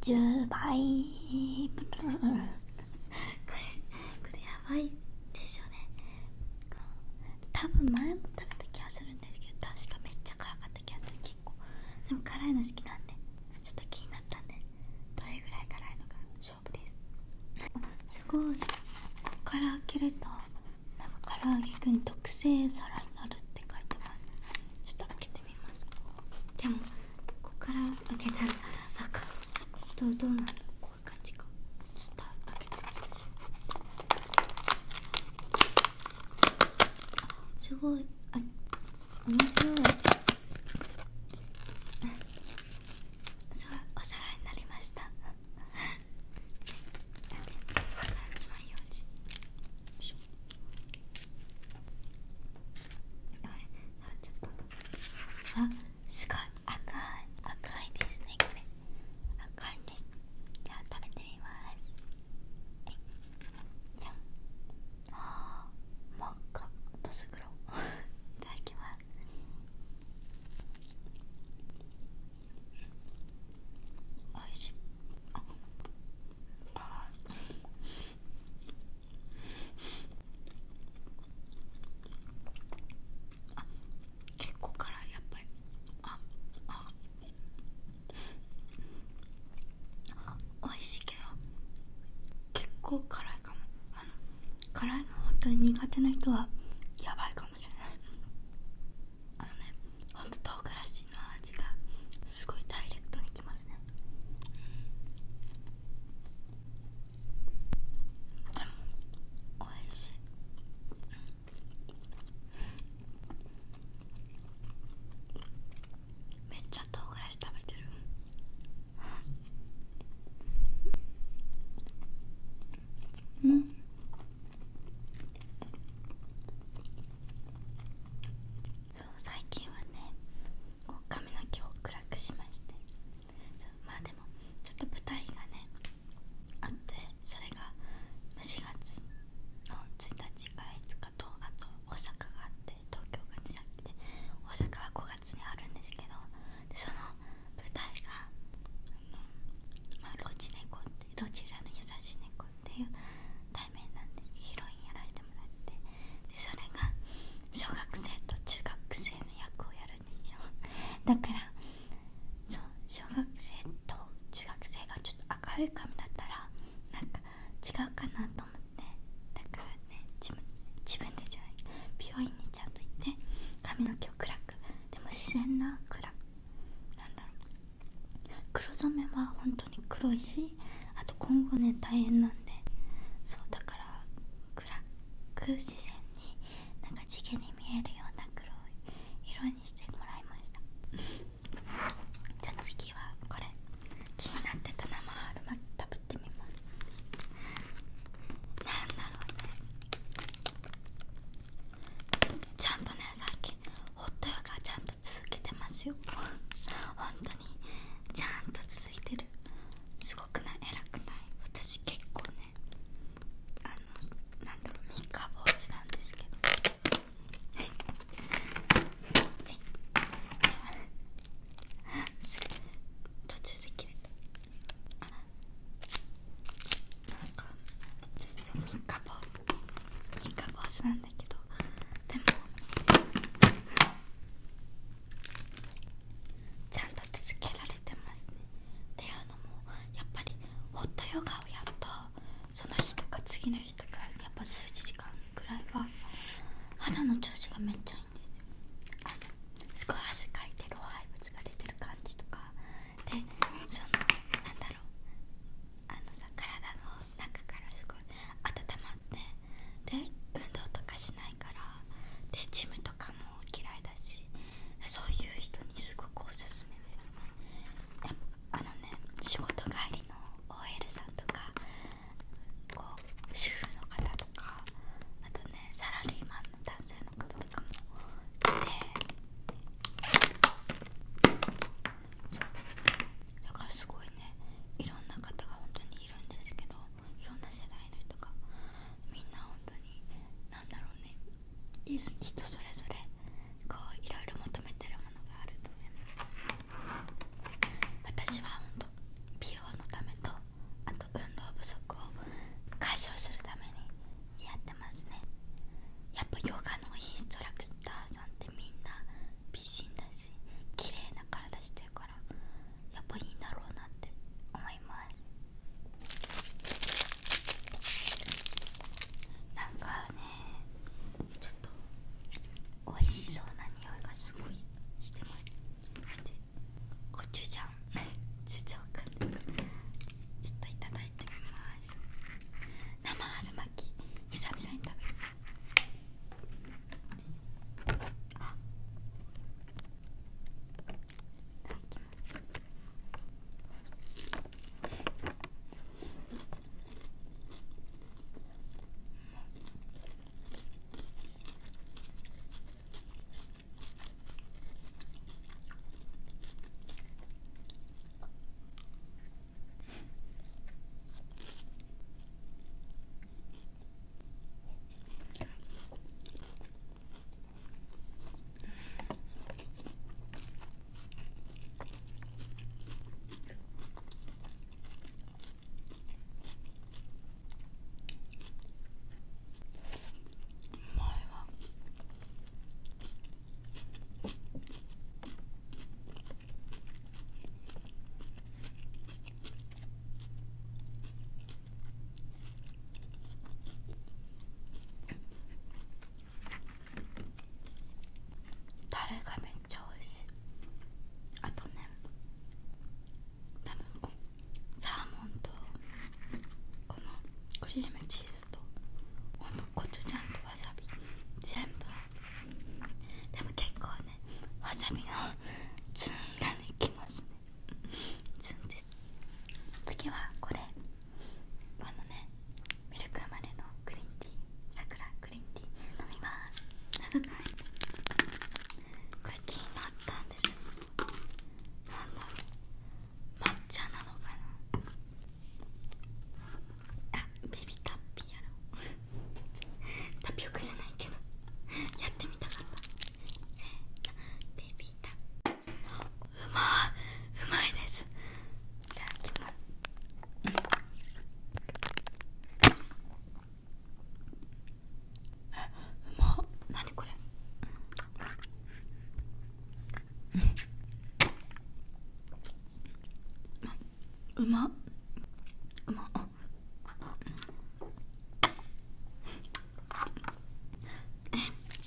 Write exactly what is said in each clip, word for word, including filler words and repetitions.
じゅうばいこれこれやばいですよね。多分前も食べた気がするんですけど、確かめっちゃ辛かった気がする。結構でも辛いの好きなんでちょっと気になったんで、どれぐらい辛いのか勝負です。すごい、ここから開けるとなんか唐揚げくん特製皿になるって書いてます。ちょっと開けてみます。でもここから開けたらなんかどうどうなる、こういう感じか。ちょっと開けてみます。すごい、あ、面白い。すごいお皿になりましたつまようじ、ちょっと、あ、すごい赤い赤いですね。これ赤いです。じゃあ食べてみます。えい、じゃん。あー、真っ赤どす黒いただきます。おいしい。あああ、結構辛い、やっぱり。ああ美味しいけど結構辛いかも。あの辛いの本当に苦手な人はやばいかもしれない。あのね、ほんと唐辛子の味がすごいダイレクトにきますね。でも美味しい。めっちゃ唐辛子食べてる。うん。そう最近はね、こう髪の毛を暗くしまして、そうまあでもちょっと舞台がねあって、それがしがつのついたちからいつかと、あと大阪があって、東京がにさっきで、大阪はごがつにあるんですけど、でその舞台があの、まあ、ロチ猫ってロチラの優しい猫っていう題名なんでヒロインやらせてもらって、でそれが小学生と中学生の役をやるんですよ。だからそう、小学生と中学生がちょっと明るい髪だったらなんか違うかなと思って、だからね、自分自分でじゃない、美容院にちゃんと行って髪の毛を暗く、でも自然な暗く、なんだろう、黒染めは本当に黒いし、あと今後ね大変なんで、そうだから暗く自然になんか地毛に見えるような黒い色にしてもらいましたじゃあ次はこれ、気になってた生春巻き食べてみます。なんだろうね、ちゃんとね、さっきホットヨガちゃんと続けてますよ本当にちゃんと続いてる。すごくない？偉くない？私結構ね、あのなんだろう、三日坊主なんですけど途中で切れた。あ、なんかそう、三日坊三日坊主なんだけど、でもちゃんと続けられてますね。っていうのもやっぱりホットヨガをやると、その日とか次の日とかやっぱ数時間くらいは肌の調子がめっちゃいいんですよ。あのすごい汗かいて老廃物が出てる感じとかで、そのなんだろう、あのさ、体の中からすごい温まって、で運動とかしないから、でジムとかも嫌いだし、そういう人にすごくおすすめですね。やっぱあのね、仕事帰りの オーエル さんとか、こう主婦の方とか、あとねサラリーマンの男性の方とかもいて、そうだからすごいね、いろんな方が本当にいるんですけど、いろんな世代の人がみんな本当になんだろうね、人それぞれこういろいろ求めてるものがあると思います。私は本当美容のためリームチーズとほんとコチュジャンとわさび全部。でも結構ねわさびのツンがねきますね。ツンです。次はこれ、このねミルク生まれのグリーンティー、桜グリーンティー飲みます。長くないこれ気になったんですよ。なんだろう、抹茶なのかな。あ、ベビータッピーやろタピオカじゃないけどやってみたかった。せーの、ベビータッピー。うまいうまいです。いただきます。え、うまっ。何これ。うまっ、うまっ。え、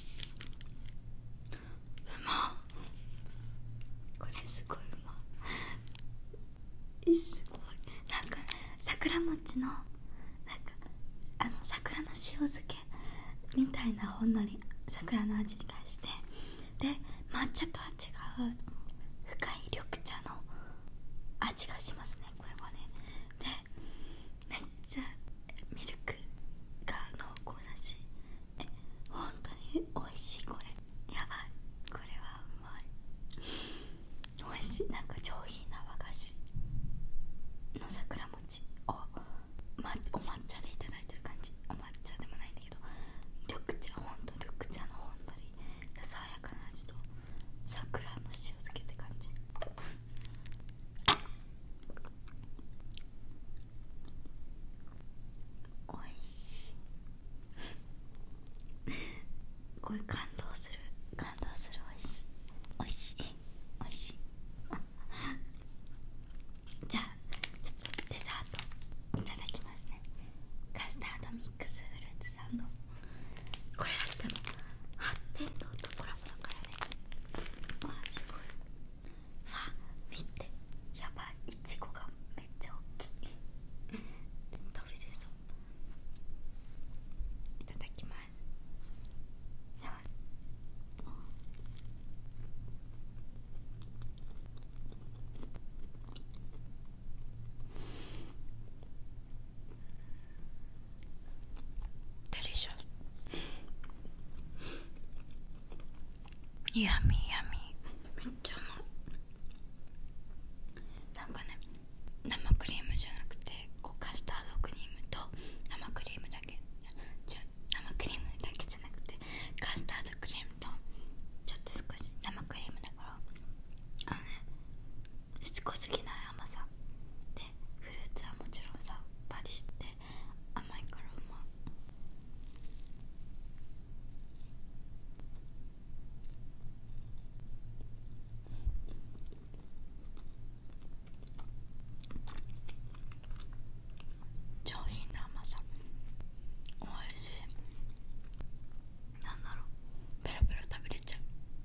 うまっ。これすごいうまい。すごい。なんか桜餅のなんかあの桜の塩漬けみたいなほんのり桜の味がして、で抹茶とは違う深い緑茶の味がしますね、これはね。でめっちゃミルクが濃厚だし、え本当に美味しい。これやばい。これはうまい。美味しい。なんか上品な和菓子の桜餅を、ま、お抹茶でいただいてる感じ。お抹茶でもないんだけど緑茶、ほんと緑茶のほんのり爽やかな味と桜の塩漬けって感じ。おいしいこれ感動する、感動する。おいしい、おいしい、おいしいじゃあちょっとデザートいただきますね。カスタードミックスフルーツサンド。これでも発展堂とコラボだからね。わあすごい。わ見て、やばい。いちごがめっちゃ大きい取り出そう。いただきます。やばい。デリシャス。ヤミヤミ。めっちゃうまい。なんかね生クリームじゃなくてこうカスタードクリームと生クリームだけちょ生クリームだけじゃなくてカスタードクリームとちょっと少し生クリームだから、あのねしつこすぎない甘さで、フルーツはもちろんさパリして甘いからうまい。上品な甘さ、おいしい。なんだろう、ペロペロ食べれちゃう。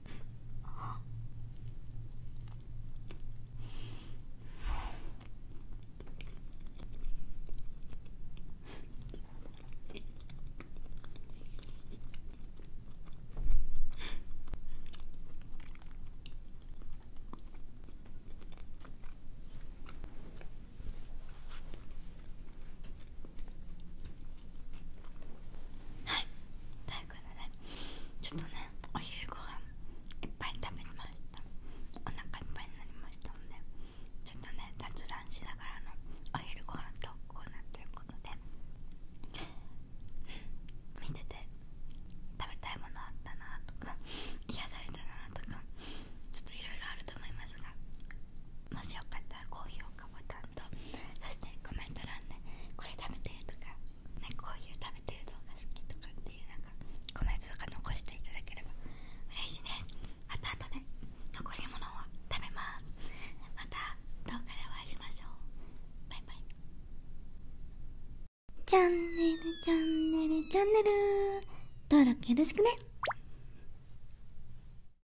はい、ということでね、ちょっとねお昼ご飯いっぱい食べました。お腹いっぱいになりましたので、ちょっとね雑談しながらのお昼ご飯とコーナーということで、見てて食べたいものあったなとか癒されたなとかちょっといろいろあると思いますが、もしよかったら高評価ボタンと、そしてコメント欄でこれ食べてとかね、こういう食べてる動画好きとかっていうなんかコメントとか残していただければ嬉しいです。また後で残り物を食べます。また動画でお会いしましょう。バイバイ。チャンネルチャンネルチャンネル登録よろしくね。